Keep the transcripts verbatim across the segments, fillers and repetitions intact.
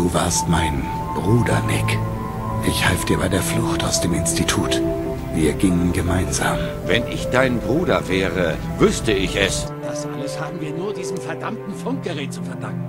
Du warst mein Bruder, Nick. Ich half dir bei der Flucht aus dem Institut. Wir gingen gemeinsam. Wenn ich dein Bruder wäre, wüsste ich es. Das alles haben wir nur diesem verdammten Funkgerät zu verdanken.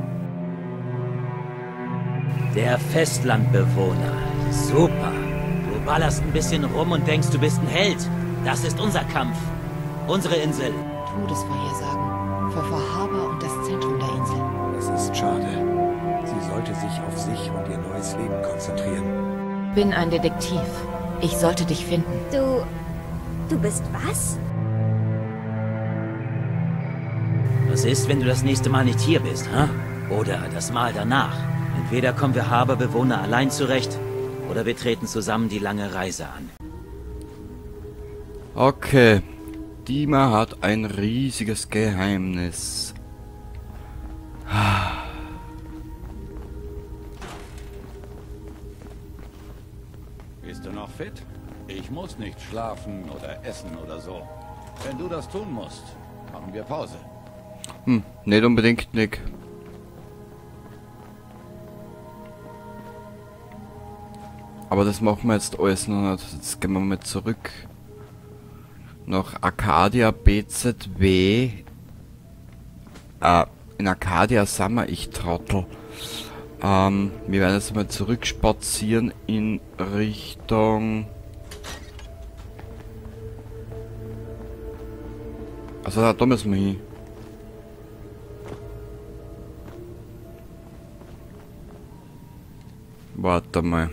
Der Festlandbewohner. Super. Du ballerst ein bisschen rum und denkst, du bist ein Held. Das ist unser Kampf. Unsere Insel. Todesvorhersagen für Fahaba und das Zentrum der Insel. Es ist schade. Sie sollte sich auf sich und ihr neues Leben konzentrieren. Bin ein Detektiv. Ich sollte dich finden. Du... du bist was? Was ist, wenn du das nächste Mal nicht hier bist, hä? Oder das Mal danach? Entweder kommen wir Haberbewohner allein zurecht, oder wir treten zusammen die lange Reise an. Okay. Dima hat ein riesiges Geheimnis. Bist du noch fit? Ich muss nicht schlafen oder essen oder so. Wenn du das tun musst, machen wir Pause. Hm, nicht unbedingt, Nick. Aber das machen wir jetzt alles noch nicht. Jetzt gehen wir mal zurück nach Arcadia B Z W. Äh, in Arcadia sind wir, ich Trottel. Ähm, wir werden jetzt mal zurückspazieren in Richtung... Also da, da müssen wir hin. Warte mal.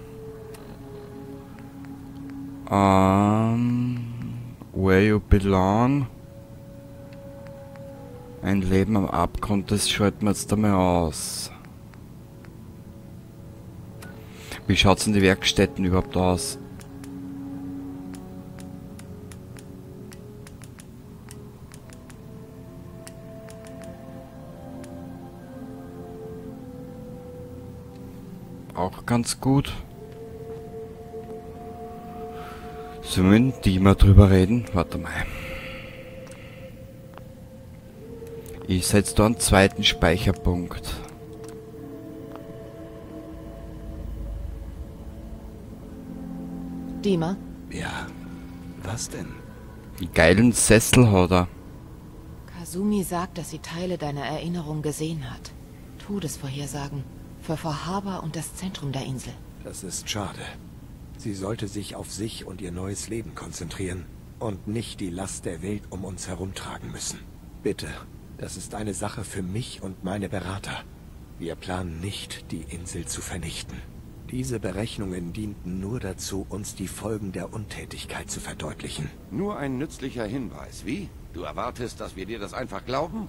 Ähm... Where you belong. Ein Leben am Abgrund, das schalten wir jetzt einmal aus. Wie schaut's in die Werkstätten überhaupt aus? Auch ganz gut. Sollen wir mit Dima drüber reden? Warte mal. Ich setze da einen zweiten Speicherpunkt. Dima? Ja, was denn? Einen geilen Sessel hat er. Kasumi sagt, dass sie Teile deiner Erinnerung gesehen hat. Todesvorhersagen für Fahaba und das Zentrum der Insel. Das ist schade. Sie sollte sich auf sich und ihr neues Leben konzentrieren und nicht die Last der Welt um uns herumtragen müssen. Bitte, das ist eine Sache für mich und meine Berater. Wir planen nicht, die Insel zu vernichten. Diese Berechnungen dienten nur dazu, uns die Folgen der Untätigkeit zu verdeutlichen. Nur ein nützlicher Hinweis. Wie? Du erwartest, dass wir dir das einfach glauben?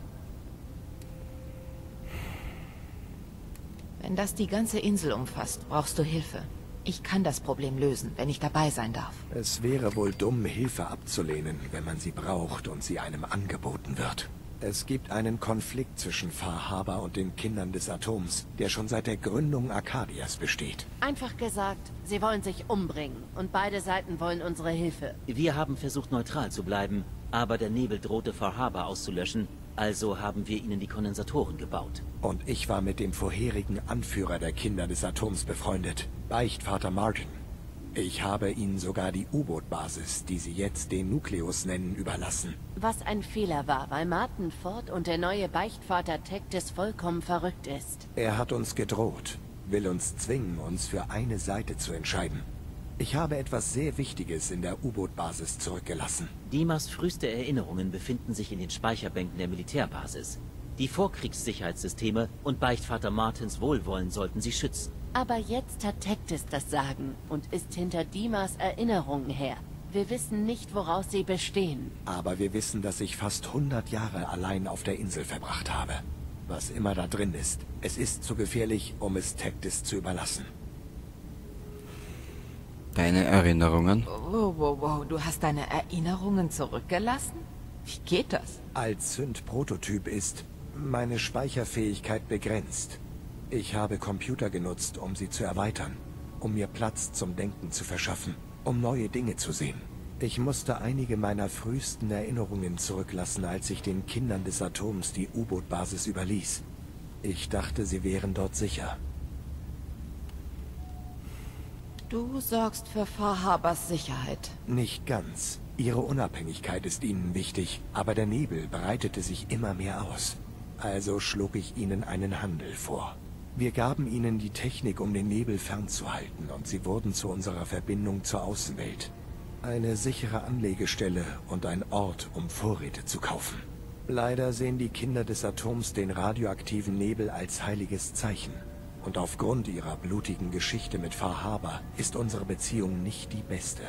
Wenn das die ganze Insel umfasst, brauchst du Hilfe. Ich kann das Problem lösen, wenn ich dabei sein darf. Es wäre wohl dumm, Hilfe abzulehnen, wenn man sie braucht und sie einem angeboten wird. Es gibt einen Konflikt zwischen Fahaba und den Kindern des Atoms, der schon seit der Gründung Arcadias besteht. Einfach gesagt, sie wollen sich umbringen und beide Seiten wollen unsere Hilfe. Wir haben versucht, neutral zu bleiben, aber der Nebel drohte Fahaba auszulöschen, also haben wir ihnen die Kondensatoren gebaut. Und ich war mit dem vorherigen Anführer der Kinder des Atoms befreundet, Beichtvater Martin. Ich habe ihnen sogar die U-Boot-Basis, die sie jetzt den Nukleus nennen, überlassen. Was ein Fehler war, weil Martin Ford und der neue Beichtvater Tectis vollkommen verrückt ist. Er hat uns gedroht, will uns zwingen, uns für eine Seite zu entscheiden. Ich habe etwas sehr Wichtiges in der U-Boot-Basis zurückgelassen. Dimas früheste Erinnerungen befinden sich in den Speicherbänken der Militärbasis. Die Vorkriegssicherheitssysteme und Beichtvater Martins Wohlwollen sollten sie schützen. Aber jetzt hat Tectis das Sagen und ist hinter Dimas Erinnerungen her. Wir wissen nicht, woraus sie bestehen. Aber wir wissen, dass ich fast hundert Jahre allein auf der Insel verbracht habe. Was immer da drin ist, es ist zu gefährlich, um es Tectis zu überlassen. Deine Erinnerungen? Wow, wow, wow, du hast deine Erinnerungen zurückgelassen? Wie geht das? Als Synth-Prototyp ist meine Speicherfähigkeit begrenzt. Ich habe Computer genutzt, um sie zu erweitern, um mir Platz zum Denken zu verschaffen, um neue Dinge zu sehen. Ich musste einige meiner frühesten Erinnerungen zurücklassen, als ich den Kindern des Atoms die U-Boot-Basis überließ. Ich dachte, sie wären dort sicher. Du sorgst für Fahrhabers Sicherheit. Nicht ganz. Ihre Unabhängigkeit ist ihnen wichtig, aber der Nebel breitete sich immer mehr aus. Also schlug ich ihnen einen Handel vor. Wir gaben ihnen die Technik, um den Nebel fernzuhalten, und sie wurden zu unserer Verbindung zur Außenwelt. Eine sichere Anlegestelle und ein Ort, um Vorräte zu kaufen. Leider sehen die Kinder des Atoms den radioaktiven Nebel als heiliges Zeichen. Und aufgrund ihrer blutigen Geschichte mit Fahrhaber ist unsere Beziehung nicht die beste.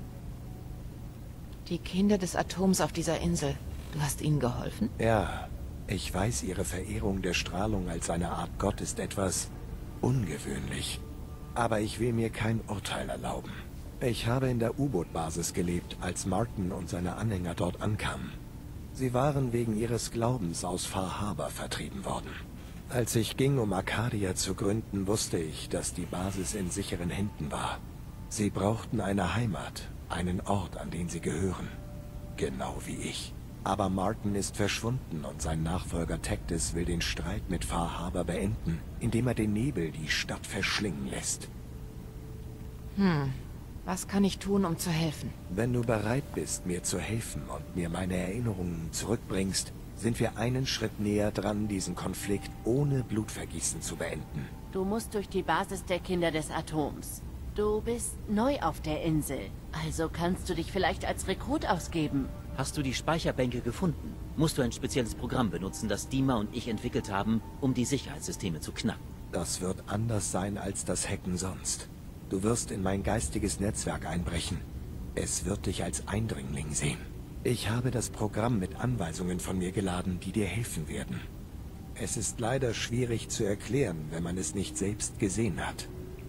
Die Kinder des Atoms auf dieser Insel. Du hast ihnen geholfen? Ja, ich weiß, ihre Verehrung der Strahlung als eine Art Gott ist etwas ungewöhnlich. Aber ich will mir kein Urteil erlauben. Ich habe in der U-Boot-Basis gelebt, als Martin und seine Anhänger dort ankamen. Sie waren wegen ihres Glaubens aus Fahrhaber vertrieben worden. Als ich ging, um Arcadia zu gründen, wusste ich, dass die Basis in sicheren Händen war. Sie brauchten eine Heimat, einen Ort, an den sie gehören. Genau wie ich. Aber Martin ist verschwunden und sein Nachfolger Tectis will den Streit mit Fahrhaber beenden, indem er den Nebel die Stadt verschlingen lässt. Hm, was kann ich tun, um zu helfen? Wenn du bereit bist, mir zu helfen und mir meine Erinnerungen zurückbringst, sind wir einen Schritt näher dran, diesen Konflikt ohne Blutvergießen zu beenden. Du musst durch die Basis der Kinder des Atoms. Du bist neu auf der Insel, also kannst du dich vielleicht als Rekrut ausgeben. Hast du die Speicherbänke gefunden? Musst du ein spezielles Programm benutzen, das Dima und ich entwickelt haben, um die Sicherheitssysteme zu knacken. Das wird anders sein als das Hacken sonst. Du wirst in mein geistiges Netzwerk einbrechen. Es wird dich als Eindringling sehen. Ich habe das Programm mit Anweisungen von mir geladen, die dir helfen werden. Es ist leider schwierig zu erklären, wenn man es nicht selbst gesehen hat.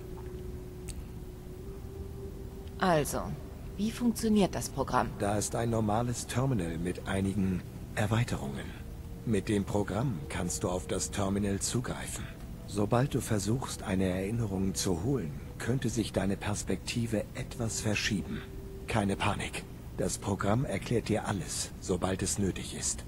Also, wie funktioniert das Programm? Da ist ein normales Terminal mit einigen Erweiterungen. Mit dem Programm kannst du auf das Terminal zugreifen. Sobald du versuchst, eine Erinnerung zu holen, könnte sich deine Perspektive etwas verschieben. Keine Panik. Das Programm erklärt dir alles, sobald es nötig ist.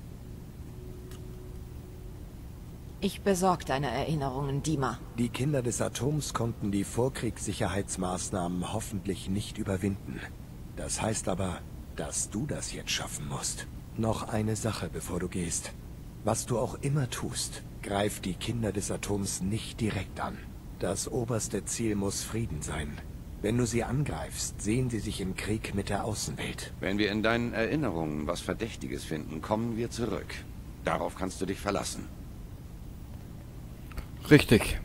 Ich besorge deine Erinnerungen, Dima. Die Kinder des Atoms konnten die Vorkriegssicherheitsmaßnahmen hoffentlich nicht überwinden. Das heißt aber, dass du das jetzt schaffen musst. Noch eine Sache, bevor du gehst. Was du auch immer tust, greif die Kinder des Atoms nicht direkt an. Das oberste Ziel muss Frieden sein. Wenn du sie angreifst, sehen sie sich im Krieg mit der Außenwelt. Wenn wir in deinen Erinnerungen was Verdächtiges finden, kommen wir zurück. Darauf kannst du dich verlassen. Richtig.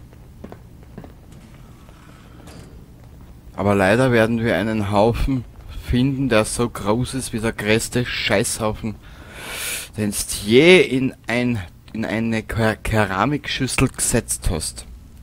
Aber leider werden wir einen Haufen finden, der so groß ist wie der größte Scheißhaufen, den du je in, ein, in eine Ker Keramikschüssel gesetzt hast.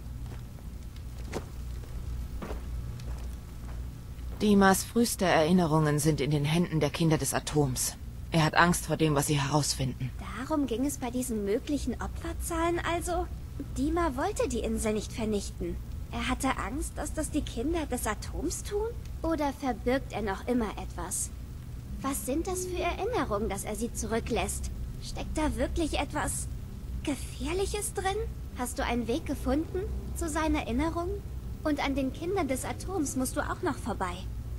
Dimas früheste Erinnerungen sind in den Händen der Kinder des Atoms. Er hat Angst vor dem, was sie herausfinden. Darum ging es bei diesen möglichen Opferzahlen also? Dima wollte die Insel nicht vernichten. Er hatte Angst, dass das die Kinder des Atoms tun? Oder verbirgt er noch immer etwas? Was sind das für Erinnerungen, dass er sie zurücklässt? Steckt da wirklich etwas Gefährliches drin? Hast du einen Weg gefunden zu seinen Erinnerungen? Und an den Kindern des Atoms musst du auch noch vorbei.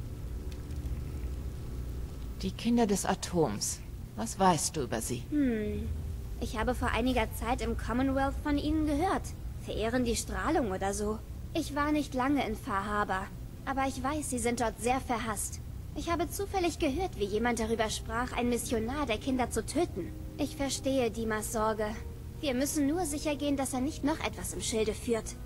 Die Kinder des Atoms. Was weißt du über sie? Hm. Ich habe vor einiger Zeit im Commonwealth von ihnen gehört. Verehren die Strahlung oder so. Ich war nicht lange in Fahrhaber, aber ich weiß, sie sind dort sehr verhasst. Ich habe zufällig gehört, wie jemand darüber sprach, ein Missionar der Kinder zu töten. Ich verstehe Dimas Sorge. Wir müssen nur sicher gehen, dass er nicht noch etwas im Schilde führt.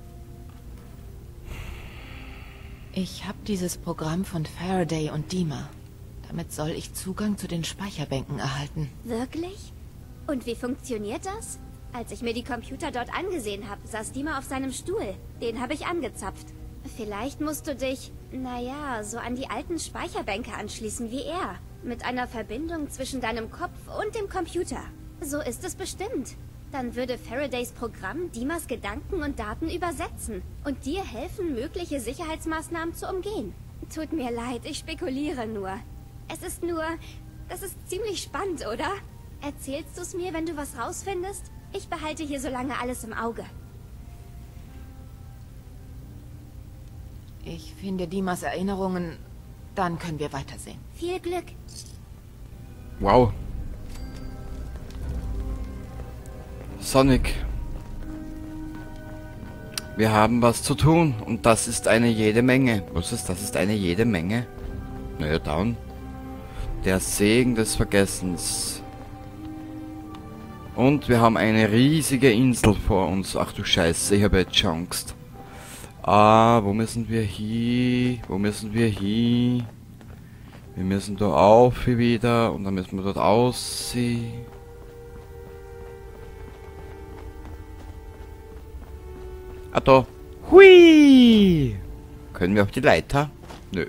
Ich habe dieses Programm von Faraday und Dima. Damit soll ich Zugang zu den Speicherbänken erhalten. Wirklich? Und wie funktioniert das? Als ich mir die Computer dort angesehen habe, saß Dima auf seinem Stuhl. Den habe ich angezapft. Vielleicht musst du dich, naja, so an die alten Speicherbänke anschließen wie er. Mit einer Verbindung zwischen deinem Kopf und dem Computer. So ist es bestimmt. Dann würde Faradays Programm Dimas Gedanken und Daten übersetzen und dir helfen, mögliche Sicherheitsmaßnahmen zu umgehen. Tut mir leid, ich spekuliere nur. Es ist nur... Das ist ziemlich spannend, oder? Erzählst du es mir, wenn du was rausfindest? Ich behalte hier so lange alles im Auge. Ich finde Dimas Erinnerungen, dann können wir weitersehen. Viel Glück. Wow. Sonic. Wir haben was zu tun und das ist eine jede Menge. Was ist das? Ist eine jede Menge? Naja, dann. Der Segen des Vergessens. Und wir haben eine riesige Insel vor uns. Ach du Scheiße, ich habe jetzt schon Angst. Ah, wo müssen wir hin? Wo müssen wir hin? Wir müssen da auf wieder und dann müssen wir dort aussehen. Ah, da. Hui! Können wir auf die Leiter? Nö.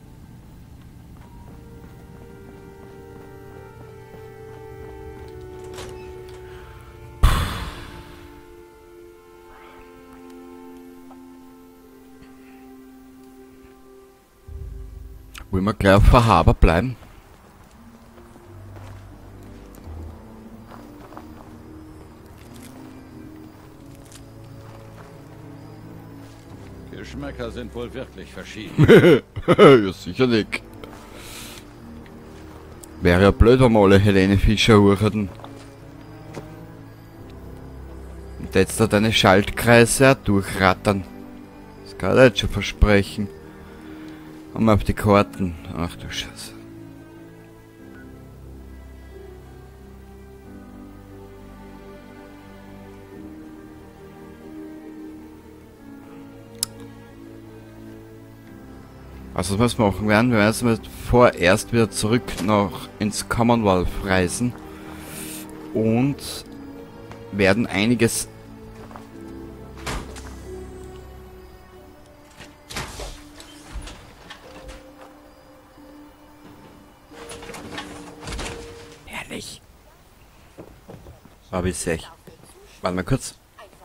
Wollen wir gleich auf Verhaber bleiben? Geschmäcker sind wohl wirklich verschieden. Ja, sicher nicht. Wäre ja blöd, wenn wir alle Helene Fischer huren. Und jetzt da deine Schaltkreise auch durchrattern. Das kann ich jetzt schon versprechen. Haben wir auf die Karten. Ach du Scheiße. Also was wir machen werden, wir werden jetzt vorerst wieder zurück nach ins Commonwealth reisen und werden einiges herrlich. Aber ich sehe. Warte mal kurz.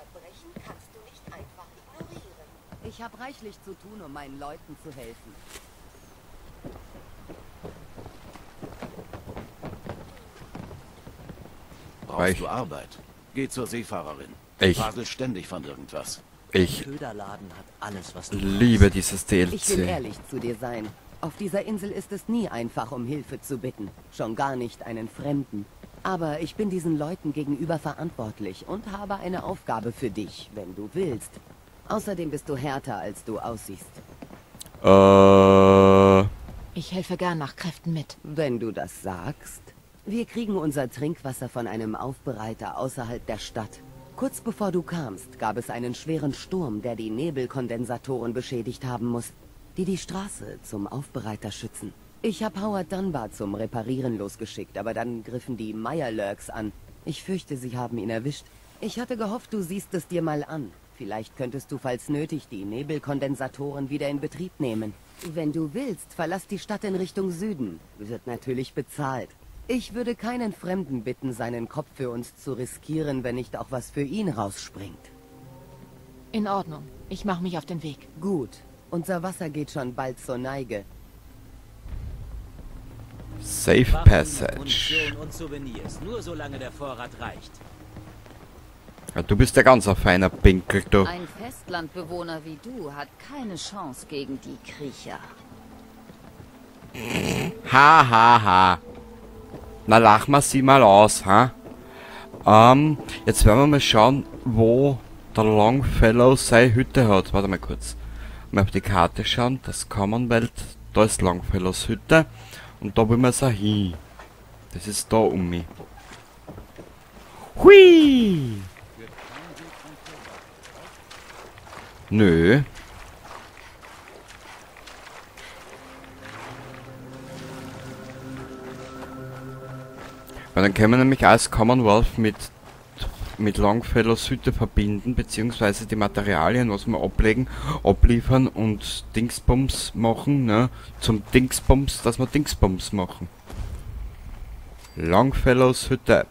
Ich habe reichlich zu tun, um meinen Leuten zu helfen. Brauchst du Arbeit? Geh zur Seefahrerin. Ich. Fadel ständig von irgendwas. Ich Köderladen hat alles, was du liebe brauchst. dieses D L Ich will C. ehrlich zu dir sein. Auf dieser Insel ist es nie einfach, um Hilfe zu bitten. Schon gar nicht einen Fremden. Aber ich bin diesen Leuten gegenüber verantwortlich und habe eine Aufgabe für dich, wenn du willst. Außerdem bist du härter, als du aussiehst. Äh. Ich helfe gern nach Kräften mit. Wenn du das sagst. Wir kriegen unser Trinkwasser von einem Aufbereiter außerhalb der Stadt. Kurz bevor du kamst, gab es einen schweren Sturm, der die Nebelkondensatoren beschädigt haben muss, die die Straße zum Aufbereiter schützen. Ich habe Howard Dunbar zum Reparieren losgeschickt, aber dann griffen die Mirelurks an. Ich fürchte, sie haben ihn erwischt. Ich hatte gehofft, du siehst es dir mal an. Vielleicht könntest du, falls nötig, die Nebelkondensatoren wieder in Betrieb nehmen. Wenn du willst, verlass die Stadt in Richtung Süden. Wird natürlich bezahlt. Ich würde keinen Fremden bitten, seinen Kopf für uns zu riskieren, wenn nicht auch was für ihn rausspringt. In Ordnung. Ich mache mich auf den Weg. Gut. Unser Wasser geht schon bald zur Neige. Safe Waffen, Passage. Munition und Souvenirs, nur solange der Vorrat reicht. Ja, du bist ja ganz ein feiner Pinkel, du. Ein Festlandbewohner wie du hat keine Chance gegen die Kriecher. Ha, ha, ha. Na, lach mal sie mal aus, ha? Ähm, jetzt werden wir mal schauen, wo der Longfellow seine Hütte hat. Warte mal kurz. Mal auf die Karte schauen. Das Commonwealth, da ist Longfellows Hütte. Und da wollen wir so hin. Das ist da um mich. Hui! Nö. Weil dann können wir nämlich als Commonwealth mit mit Longfellows Hütte verbinden, beziehungsweise die Materialien, was wir ablegen, abliefern und Dingsbums machen, ne? Zum Dingsbums, dass wir Dingsbums machen. Longfellows Hütte.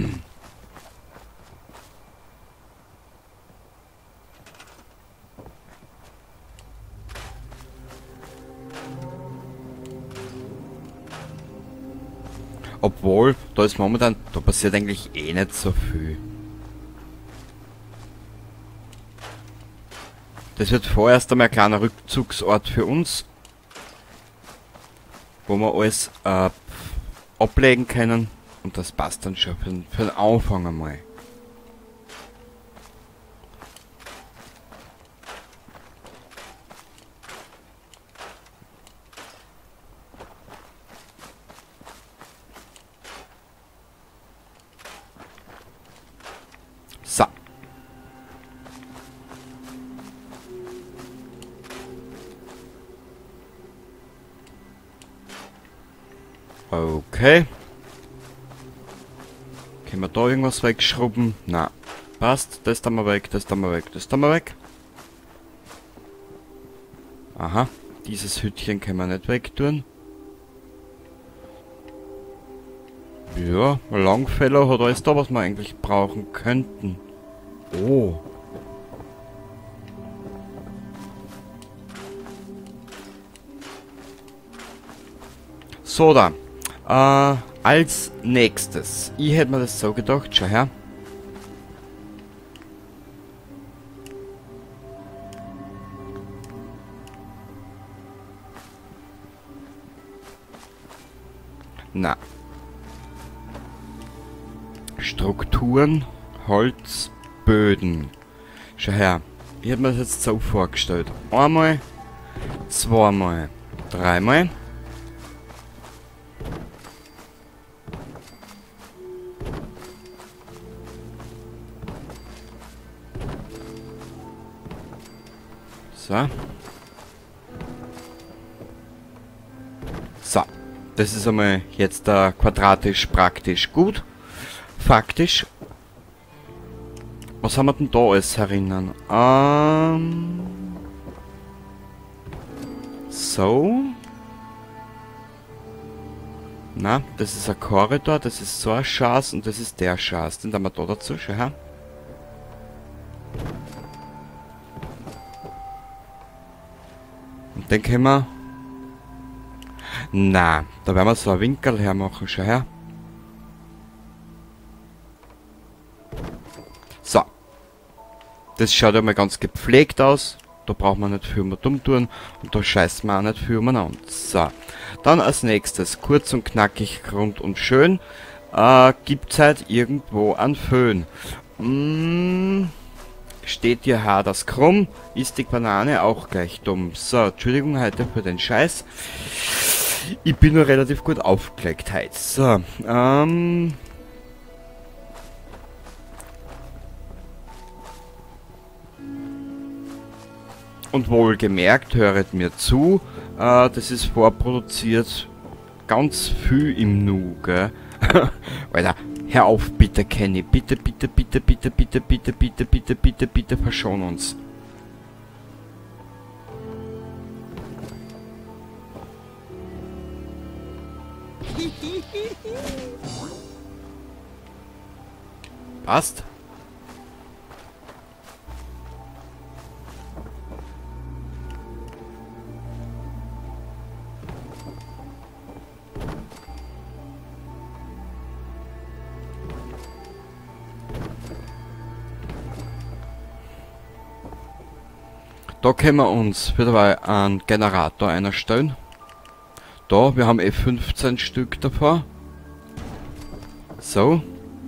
Obwohl, da ist momentan, da passiert eigentlich eh nicht so viel. Das wird vorerst einmal ein kleiner Rückzugsort für uns, wo wir alles äh, ablegen können. Und das passt dann schon für, den- für den Anfang einmal. So. Okay. Können wir da irgendwas wegschrubben? Na, passt. Das da mal weg, das da mal weg, das da mal weg. Aha, dieses Hütchen können wir nicht wegtun. Ja, ein Langfeller hat alles da, was wir eigentlich brauchen könnten. Oh. So da. Äh, als nächstes. Ich hätte mir das so gedacht, schau her. Na. Strukturen, Holz, Böden. Schau her. Ich hätte mir das jetzt so vorgestellt. Einmal, zweimal, dreimal. So. So. Das ist einmal jetzt da quadratisch praktisch gut. Faktisch. Was haben wir denn da alles herinnen? Ähm. So. Na, das ist ein Korridor, das ist so ein Schaß und das ist der Schaß. Den haben wir da dazu, schau her. Und den können wir... Na, da werden wir so einen Winkel hermachen, schau her. So. Das schaut ja mal ganz gepflegt aus. Da braucht man nicht viel mehr dumm tun. Und da scheißt man auch nicht viel umeinander. So. Dann als nächstes, kurz und knackig, rund und schön. Äh, gibt's halt irgendwo einen Föhn. Mm, steht hier Haar das krumm, ist die Banane auch gleich dumm. So, Entschuldigung heute für den Scheiß. Ich bin nur relativ gut aufgelegt heute. So, ähm... Und wohlgemerkt, höret mir zu, äh, das ist vorproduziert ganz viel im Nu, gell? Alter, hör auf bitte, Kenny. Bitte, bitte, bitte, bitte, bitte, bitte, bitte, bitte, bitte, bitte, verschon uns. Passt? Da können wir uns wieder einen Generator einstellen. Da, wir haben eh fünfzehn Stück davon. So.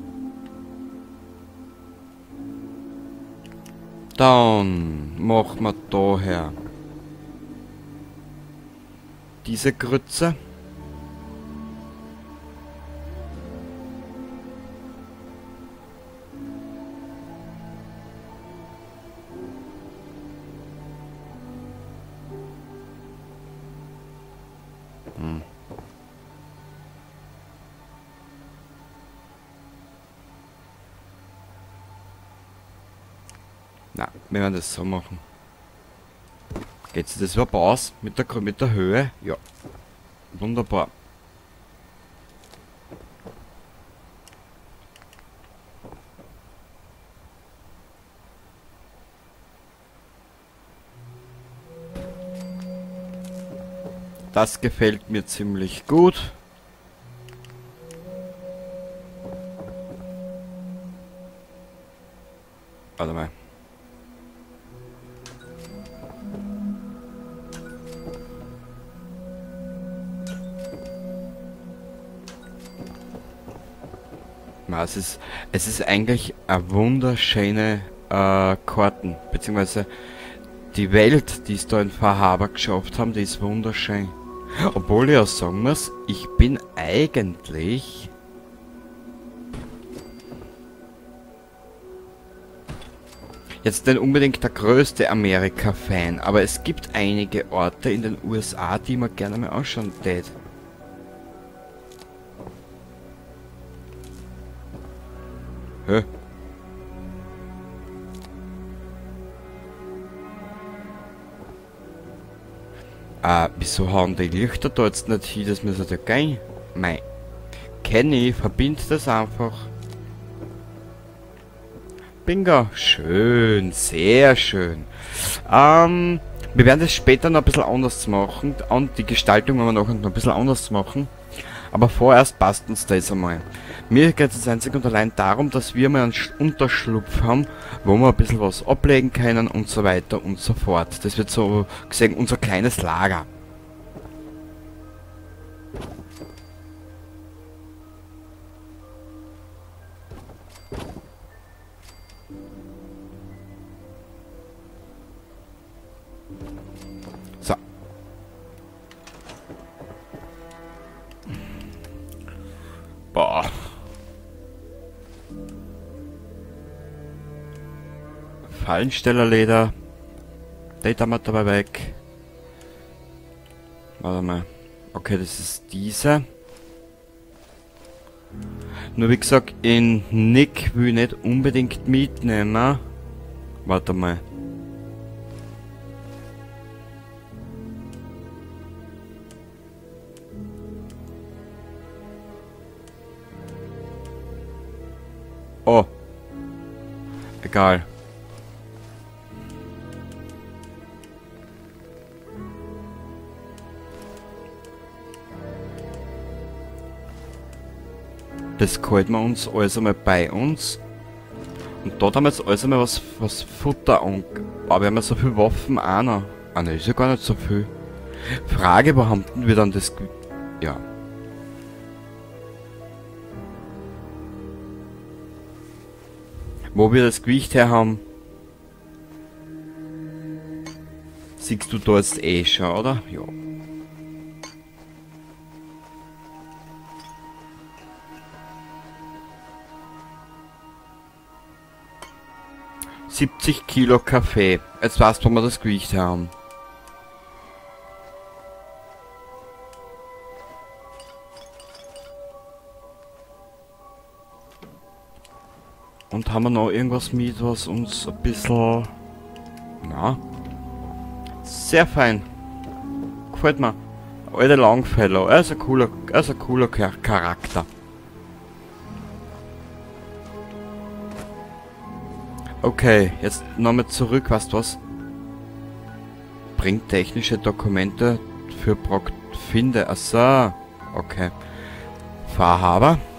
Dann machen wir daher diese Grütze. Hm. Na, wenn wir das so machen. Geht sich das überhaupt aus mit der, mit der Höhe? Ja. Wunderbar. Das gefällt mir ziemlich gut. Warte mal. Ma, es ist, es ist eigentlich eine wunderschöne äh, Karten, beziehungsweise die Welt, die es da in Fahrhaber geschafft haben, die ist wunderschön. Obwohl ich auch sagen muss, ich bin eigentlich jetzt nicht unbedingt der größte Amerika-Fan, aber es gibt einige Orte in den U S A, die man gerne mal anschauen tät. Hä? Ah, wieso hauen die Lichter da jetzt nicht hin? Das müsste ja gehen. Mei. Kenny, verbind das einfach. Bingo. Schön, sehr schön. Ähm, wir werden das später noch ein bisschen anders machen. Und die Gestaltung werden wir noch ein bisschen anders machen. Aber vorerst passt uns das einmal. Mir geht es einzig und allein darum, dass wir mal einen Unterschlupf haben, wo wir ein bisschen was ablegen können und so weiter und so fort. Das wird so gesehen unser kleines Lager. So. Boah. Fallenstellerleder. Den haben wir dabei weg. Warte mal. Okay, das ist diese. Nur wie gesagt, in Nick will ich nicht unbedingt mitnehmen. Warte mal. Oh. Egal. Das halten wir uns alles einmal bei uns. Und dort haben wir jetzt alles einmal was, was Futter an. Aber wir haben ja so viele Waffen auch noch. Ah ne, ist ja gar nicht so viel. Frage, wo haben wir dann das... Ja. Wo wir das Gewicht her haben. Siehst du da jetzt eh schon, oder? Ja. siebzig Kilo Kaffee. Jetzt weißt du, wo wir das Gewicht haben. Und haben wir noch irgendwas mit, was uns ein bisschen... Na? Sehr fein. Gefällt mir. Alter Longfellow. Er ist ein cooler, er ist ein cooler Charakter. Okay, jetzt nochmal zurück, weißt du was? Bringt technische Dokumente für Proc... Finde. Achso. Okay. Fahrhaber.